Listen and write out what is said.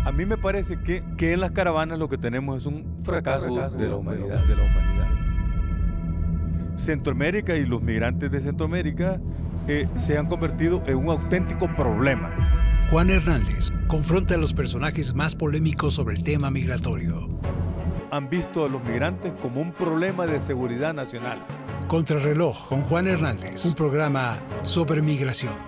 A mí me parece que en las caravanas lo que tenemos es un fracaso de la humanidad. Centroamérica y los migrantes de Centroamérica se han convertido en un auténtico problema. Juan Hernández confronta a los personajes más polémicos sobre el tema migratorio. Han visto a los migrantes como un problema de seguridad nacional. Contrarreloj con Juan Hernández, un programa sobre migración.